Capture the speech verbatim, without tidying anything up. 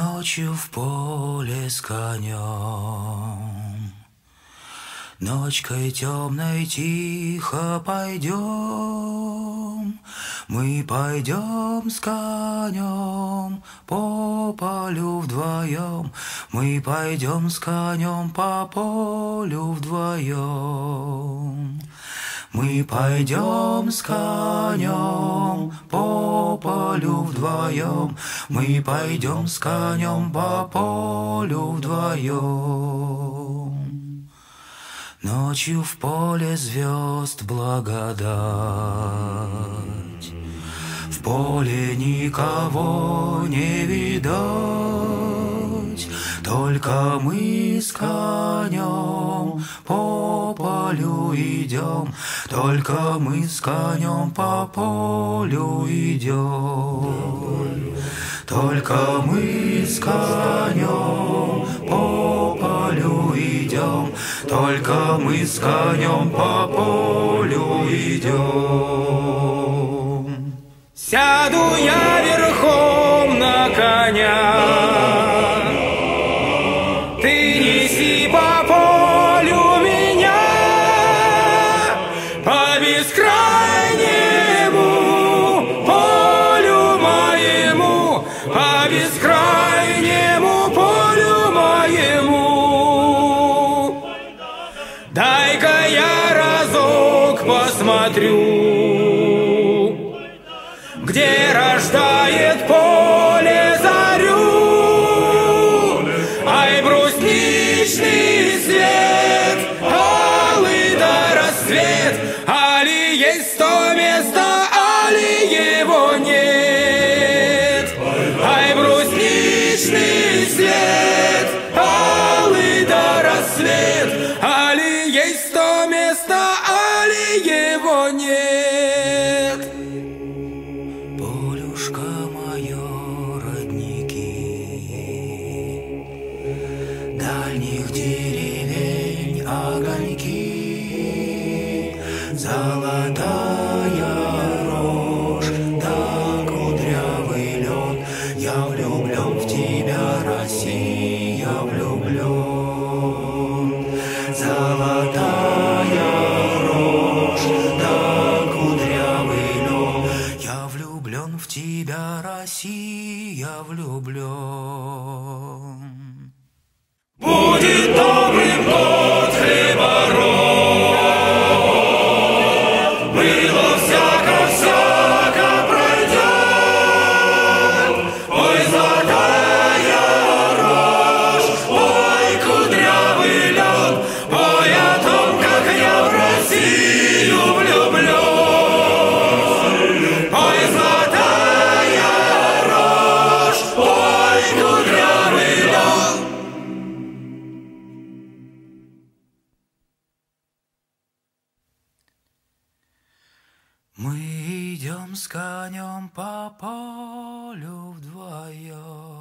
Ночью в поле с конем, ночкой темной тихо пойдем. Мы пойдем с конем по полю вдвоем. Мы пойдем с конем по полю вдвоем. Мы пойдем с конем по полю вдвоем. Мы пойдем с конем по полю вдвоем. Ночью в поле звезд благодать, в поле никого не видать, только мы с конем по полю идем, только мы с конем по полю идем, только мы с конем по полю идем, только мы с конем по полю идем. Сяду я верхом на коня, ты неси по полю меня, по бескрайнему полю моему, по бескрайнему полю моему. Дай-ка я разок посмотрю, где рождает поле зарю. Ай, брусничный свет, алый да рассвет, али есть то место, али его нет. Ай, брусничный свет, алый да рассвет, али есть то место, али его нет. Полюшка мое, родники, дальних деревень огоньки, золотая рожь да кудрявый лед. Я влюблен в тебя, Россия, влюблен. Золотая рожь да кудрявый лед. Я влюблен в тебя, Россия, влюблен. Будет добрым год хлебород, было всяко-всяко пройдет. Ой, золотая рожь, ой, кудрявый лед, ой, о том, как я в Россию влюблен. Ой, золотая рожь, ой, кудрявый лед. Мы идем с конем по полю вдвоем.